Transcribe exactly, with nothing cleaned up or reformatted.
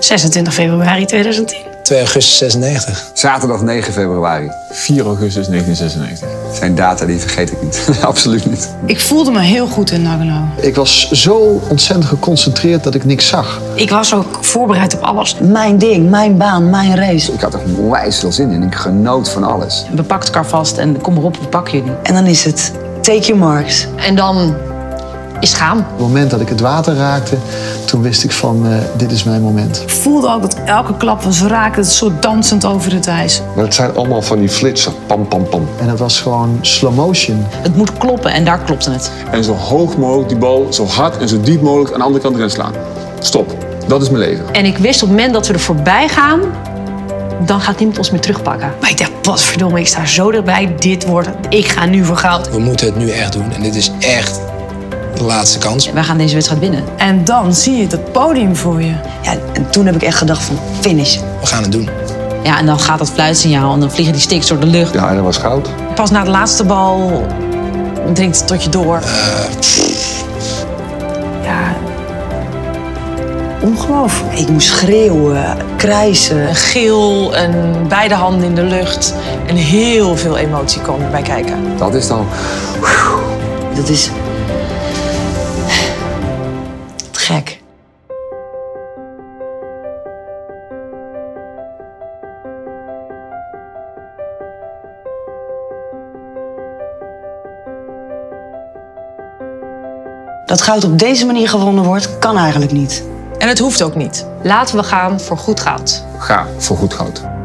zesentwintig februari tweeduizend tien. twee augustus zesennegentig. Zaterdag negen februari. vier augustus negentien zesennegentig. Dat zijn data die vergeet ik niet. Absoluut niet. Ik voelde me heel goed in Nagano. Ik was zo ontzettend geconcentreerd dat ik niks zag. Ik was ook voorbereid op alles. Mijn ding, mijn baan, mijn race. Ik had er onwijs veel zin in. Ik genoot van alles. We pakken elkaar vast en kom maar op, we pakken jullie. En dan is het take your marks. En dan is het gaan. Op het moment dat ik het water raakte, toen wist ik van uh, dit is mijn moment. Ik voelde ook dat elke klap was raakte, het soort dansend over het ijs. Maar het zijn allemaal van die flitsen. Pam, pam, pam. En het was gewoon slow motion. Het moet kloppen en daar klopte het. En zo hoog mogelijk die bal, zo hard en zo diep mogelijk aan de andere kant erin slaan. Stop. Dat is mijn leven. En ik wist op het moment dat we er voorbij gaan, dan gaat niemand ons meer terugpakken. Maar ik dacht, wat verdomme, ik sta zo dichtbij, dit wordt, ik ga nu voor goud. We moeten het nu echt doen en dit is echt de laatste kans. Wij gaan deze wedstrijd winnen. En dan zie je het podium voor je. Ja, en toen heb ik echt gedacht van finish. We gaan het doen. Ja, en dan gaat dat fluitsignaal en dan vliegen die sticks door de lucht. Ja, en dat was goud. Pas na de laatste bal dringt het tot je door. Ja, ongelooflijk. Ik moest schreeuwen, krijsen. Een gil, een beide handen in de lucht. En heel veel emotie kwam erbij kijken. Dat is dan... Dat is... gek. Dat goud op deze manier gewonnen wordt, kan eigenlijk niet. En het hoeft ook niet. Laten we gaan voor goed goud. Ga voor goed goud.